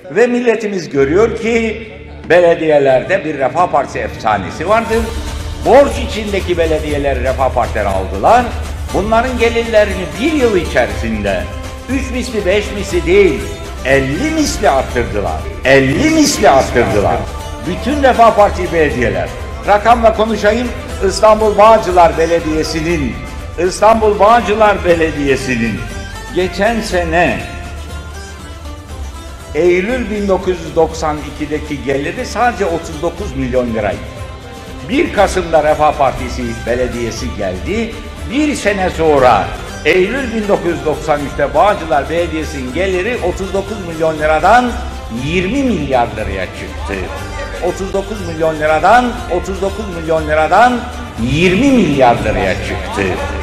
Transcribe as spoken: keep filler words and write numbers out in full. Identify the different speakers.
Speaker 1: Ve milletimiz görüyor ki belediyelerde bir Refah Partisi efsanesi vardır. Borç içindeki belediyeler Refah Partileri aldılar. Bunların gelirlerini bir yıl içerisinde üç misli, beş misli değil, elli misli arttırdılar. elli misli arttırdılar. Bütün Refah Partisi belediyeler. Rakamla konuşayım. İstanbul Bağcılar Belediyesi'nin İstanbul Bağcılar Belediyesi'nin geçen sene Eylül bin dokuz yüz doksan iki'deki geliri sadece otuz dokuz milyon liraydı. bir Kasım'da Refah Partisi Belediyesi geldi. Bir sene sonra Eylül bin dokuz yüz doksan üç'te Bağcılar Belediyesi'nin geliri otuz dokuz milyon liradan yirmi milyar liraya çıktı. otuz dokuz milyon liradan otuz dokuz milyon liradan yirmi milyar liraya çıktı.